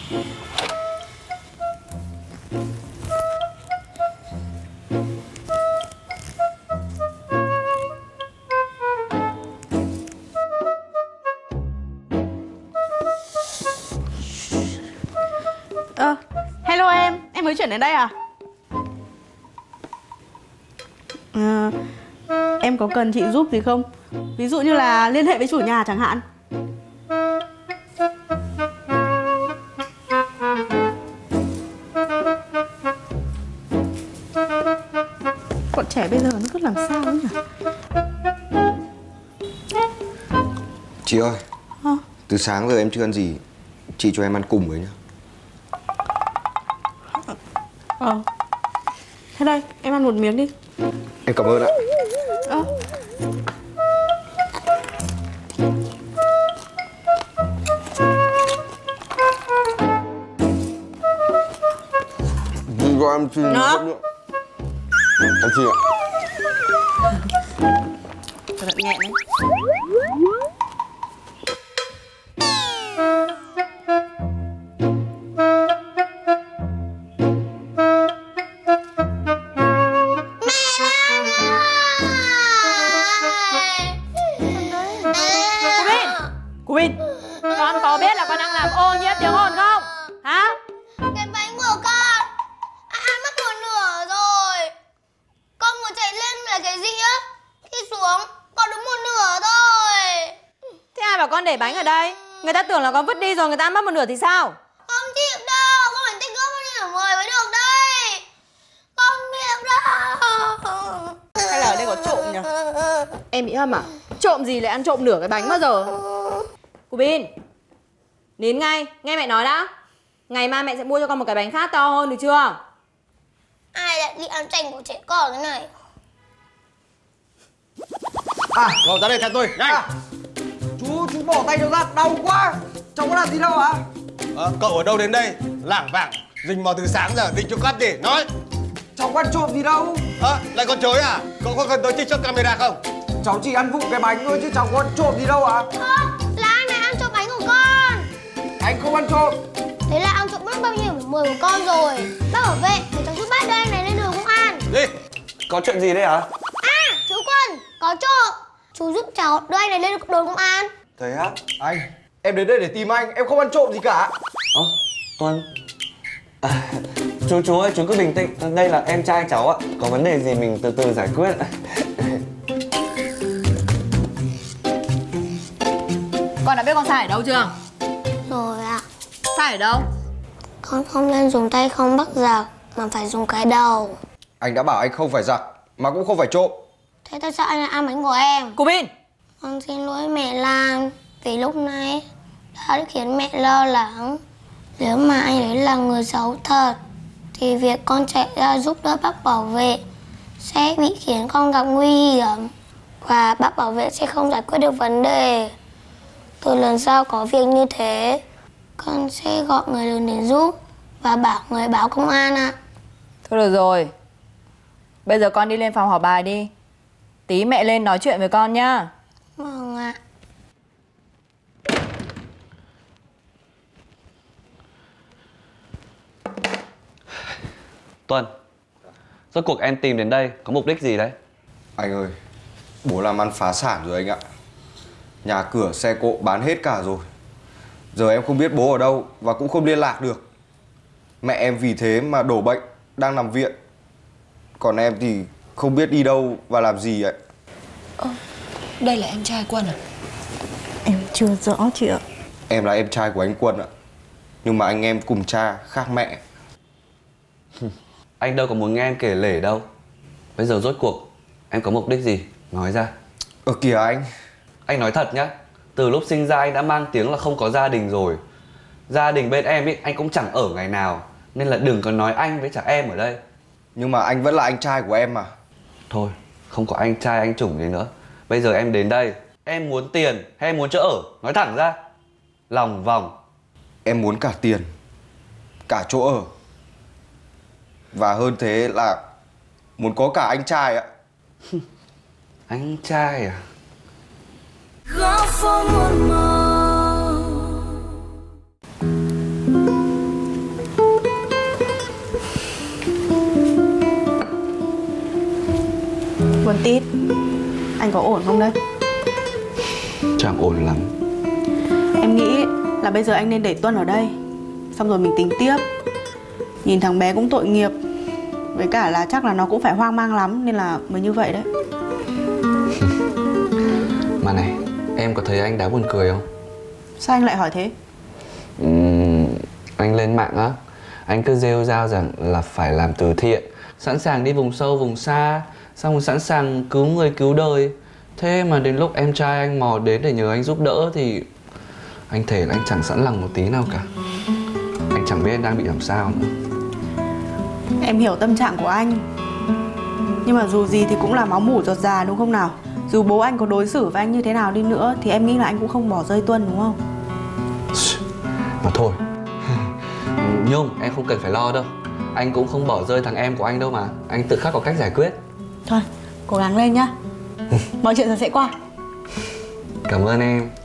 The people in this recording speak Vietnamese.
Hello em mới chuyển đến đây à? Em có cần chị giúp gì không? Ví dụ như là liên hệ với chủ nhà chẳng hạn. Bọn trẻ bây giờ nó cứ làm sao ấy nhỉ? Chị ơi, từ sáng giờ em chưa ăn gì, chị cho em ăn cùng với nhá. Thế đây, em ăn một miếng đi. Em cảm ơn ạ. Cho em xin nữa. Em xin ạ. Thật nghẹn đấy. Con có biết là con đang làm ô nhiễm tiếng ồn không? Hả? Cái bánh của con ăn mất một nửa rồi. Con muốn chạy lên là cái gì á? Khi xuống còn đúng một nửa thôi. Thế ai bảo con để bánh ở đây? Người ta tưởng là con vứt đi rồi người ta ăn mất một nửa thì sao? Không chịu đâu, con phải tích góp bao nhiêu mười mới được đây. Con biết đâu. Hay là ở đây có trộm nhỉ? Em bị hâm à? Trộm gì lại ăn trộm nửa cái bánh bao giờ? Cô Bin, nín ngay, nghe mẹ nói đã. Ngày mai mẹ sẽ mua cho con một cái bánh khác to hơn, được chưa? Ai lại đi ăn chanh của trẻ con thế này? Rồi ra đây theo tôi, nhanh. Chú bỏ tay cho ra, đau quá. Cháu có làm gì đâu ạ? Cậu ở đâu đến đây? Lảng vảng, rình mò từ sáng giờ, định trộm cắp gì? Nói. Cháu có ăn trộm gì đâu. Lại còn chối à? Cậu có cần tôi trích xuất camera không? Cháu chỉ ăn vụng cái bánh thôi chứ cháu có ăn trộm gì đâu ạ? Là anh này ăn trộm bánh của con. Anh không ăn trộm. Thế là ăn trộm mất bao nhiêu mười của con rồi. Bác bảo vệ để cháu giúp bác đưa anh này lên đường công an. Đi. Có chuyện gì đấy hả? Chú Quân, có trộm. Chú giúp cháu đưa anh này lên đồn công an. Thế á? Anh, em đến đây để tìm anh, em không ăn trộm gì cả. Tuân. Chú ơi, chú cứ bình tĩnh. Đây là em trai cháu ạ. Có vấn đề gì mình từ từ giải quyết. Con đã biết con sai ở đâu chưa? Rồi ạ. Sai ở đâu? Con không nên dùng tay không bắt giặc mà phải dùng cái đầu. Anh đã bảo anh không phải giặc, mà cũng không phải trộm. Thế tại sao anh lại ăn bánh của em? Cô Bin, Con xin lỗi mẹ Lan vì lúc này đã khiến mẹ lo lắng. Nếu mà anh ấy là người xấu thật thì việc con chạy ra giúp đỡ bác bảo vệ sẽ bị khiến con gặp nguy hiểm và bác bảo vệ sẽ không giải quyết được vấn đề. Từ lần sau có việc như thế, con sẽ gọi người lớn đến giúp và bảo người báo công an ạ. thôi được rồi. Bây giờ con đi lên phòng học bài đi. Tí mẹ lên nói chuyện với con nhá. Vâng ạ. Tuân, rốt cuộc em tìm đến đây có mục đích gì đấy? Anh ơi, bố làm ăn phá sản rồi anh ạ. Nhà cửa xe cộ bán hết cả rồi. Giờ em không biết bố ở đâu và cũng không liên lạc được. Mẹ em vì thế mà đổ bệnh, đang nằm viện. Còn em thì không biết đi đâu và làm gì ạ. Đây là em trai Quân à? Em chưa rõ chị ạ. Em là em trai của anh Quân ạ. Nhưng mà anh em cùng cha khác mẹ. Anh đâu có muốn nghe em kể lể đâu. Bây giờ rốt cuộc em có mục đích gì? Nói ra. Kìa anh. Anh nói thật nhá. Từ lúc sinh ra anh đã mang tiếng là không có gia đình rồi. Gia đình bên em ý, anh cũng chẳng ở ngày nào. Nên là đừng có nói anh với cả em ở đây. Nhưng mà anh vẫn là anh trai của em mà. Thôi, không có anh trai anh chủng gì nữa. Bây giờ em đến đây, em muốn tiền hay em muốn chỗ ở? Nói thẳng ra. Lòng vòng. Em muốn cả tiền, cả chỗ ở. Và hơn thế là muốn có cả anh trai ạ. Anh trai à? Góc phố muôn màu Tít, anh có ổn không đấy? Chẳng ổn lắm. Em nghĩ là bây giờ anh nên để Tuân ở đây, xong rồi mình tính tiếp. Nhìn thằng bé cũng tội nghiệp, với cả là chắc là nó cũng phải hoang mang lắm nên là mới như vậy đấy. Mà này, em có thấy anh đá buồn cười không? Sao anh lại hỏi thế? Anh lên mạng á, anh cứ rêu rao rằng là phải làm từ thiện, sẵn sàng đi vùng sâu vùng xa, xong rồi sẵn sàng cứu người cứu đời. Thế mà đến lúc em trai anh mò đến để nhờ anh giúp đỡ thì anh thề là anh chẳng sẵn lòng một tí nào cả. Anh chẳng biết anh đang bị làm sao nữa. Em hiểu tâm trạng của anh, nhưng mà dù gì thì cũng là máu mủ giọt già đúng không nào? Dù bố anh có đối xử với anh như thế nào đi nữa thì em nghĩ là anh cũng không bỏ rơi Tuân đúng không? Mà thôi Nhung, em không cần phải lo đâu. Anh cũng không bỏ rơi thằng em của anh đâu mà. Anh tự khắc có cách giải quyết. Thôi, cố gắng lên nhá. Mọi chuyện rồi sẽ qua. Cảm ơn em.